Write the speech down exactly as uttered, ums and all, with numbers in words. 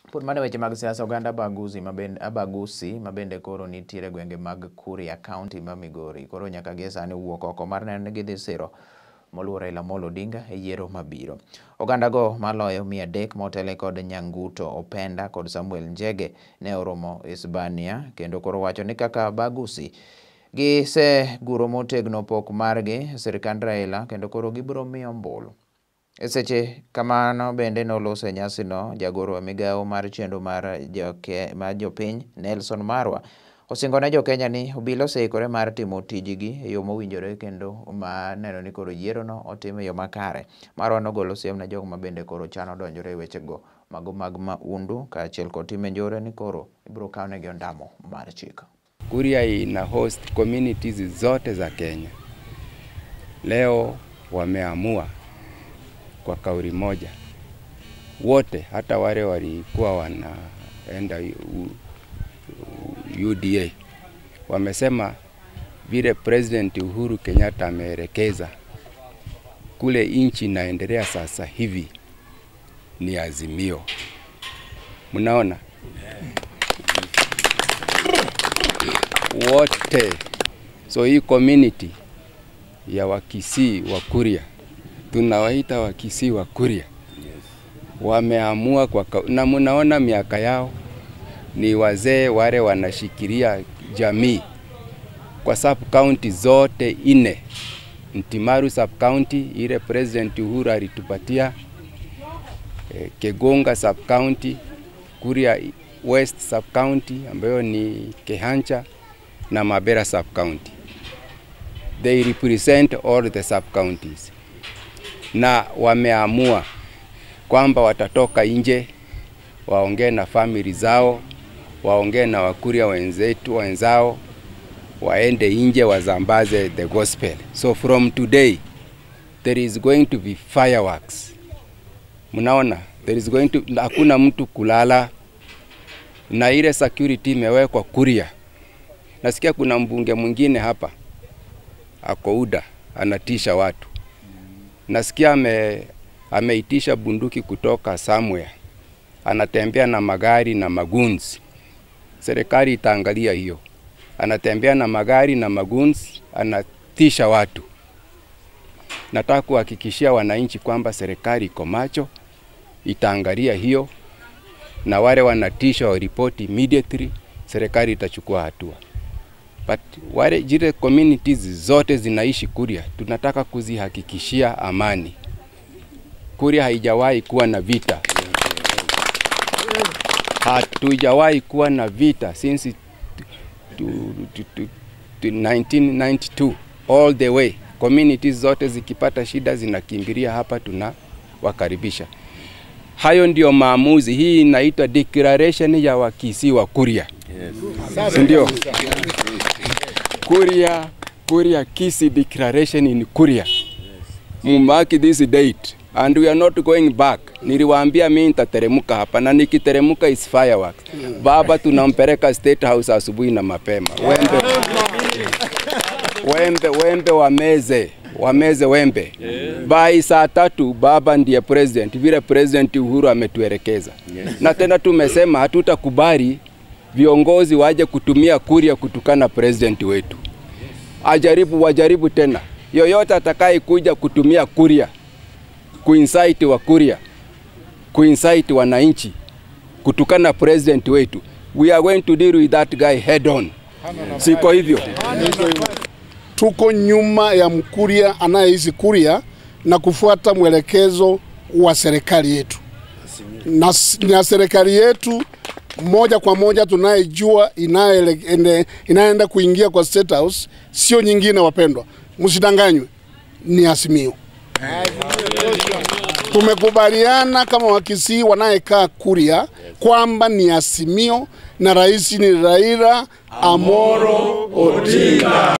Put mane weche mag siasa oganda Abagusii mabende Abagusii mabende koro nitiere gwenge mag Kuria County ma Migori koro nyaka gi sani wuok oko mar neno ni gidhi siro moluwo Raila Odinga e yiero mabiro. Oganda go maloyo mia adek motele kod Nyanguto Openda kod Samuel Njege ne oromo Hispania kendo koro wacho ni kaka Abagusii gi se guro motegno pok margi sirikand Raila kendo koro gibiro miyo ombulu. Eseche kamano bende nolose nyasi no jagoro wa migao mar chendo mar joke mar jopiny Nelson Marwa osingone jo Kenya ni obilo seikore mar timo tijigi e yo mowinjore kendo ma neno ni koro yiero no otimo yo makare. Marwa nogolo siem na jogo mabende koro chano donjore weche go mago mag maundu ka achiel kod time njore ni koro ibiro kawne gi ondamo mar chik. Kuria ina host communities zote za Kenya. Leo wameamua kwa kauli moja wote, hata wale walikuwa wanaenda U D A wamesema vile President Uhuru Kenyatta ameelekeza kule inchi inaendelea sasa hivi ni azimio. Mnaona wote, so hii community ya Wakisii wa Kuria, tunawaita Wakisii wa Kuria, wameamua kwa na mnaona miaka yao ni wazee wale wanashikilia jamii kwa sub county zote ine. Ntimaru sub county ile President Uhuru alitupatia, e, Kegonga sub county, Kuria West sub county ambayo ni Kehancha na Mabera sub county. They represent all the sub counties. Na wameamua kwamba watatoka nje waongee na family zao, waongee na Wakuria wenzetu wenzao, waende nje wazambaze the gospel. So from today there is going to be fireworks. Mnaona, there is going to, hakuna mtu kulala, na ile security imewekwa Kuria. Nasikia kuna mbunge mwingine hapa ako Uda anatisha watu. Nasikia ame ameitisha bunduki kutoka somewhere, anatembea na magari na maguns. Serikali itaangalia hiyo. Anatembea na magari na maguns, anatisha watu. Nataka kuhakikishia wananchi kwamba serikali iko macho, itaangalia hiyo, na wale wanatisha wa report immediately, serikali itachukua hatua. But wale jire communities zote zinaishi Kuria, tunataka kuzihakikishia amani. Kuria haijawahi kuwa na vita. Hatujawahi kuwa na vita since nineteen ninety-two all the way. Communities zote zikipata shida zinakimbilia hapa, tunawakaribisha. Hayo ndio maamuzi. Hii inaitwa declaration ya Wakisii wa Kuria. Yes. Ndio. Kuria, Kuria Kisii declaration in Kuria. Yes. Mark this date and we are not going back. Niliwaambia mimi nitateremuka hapa na nikiteremuka is fireworks. Baba tunampeleka State House asubuhi na mapema. Wembe. Wembe, wembe wameze. Wameze wembe. Yeah. By saa tatu baba ndiye president, vile President Uhuru ametuelekeza. Yes. Na tena tumesema hatutakubali viongozi waje kutumia Kuria kutukana president wetu. Yes. Ajaribu wajaribu tena. Yoyote atakaye kuja kutumia Kuria kuinsight wa Kuria, kuinsight wananchi kutukana president wetu, we are going to deal with that guy head on. Siko hivyo. Tuko nyuma ya Mkuria anayeishi Kuria na kufuata mwelekezo wa serikali yetu. Na, na serikali yetu moja kwa moja tunayejua inaenda inaenda kuingia kwa State House, sio nyingine wapendwa. Msidanganywe, ni azimio. Tumekubaliana kama Wakisii wanayekaa Kuria kwamba ni azimio na rais ni Raila Amolo Odinga.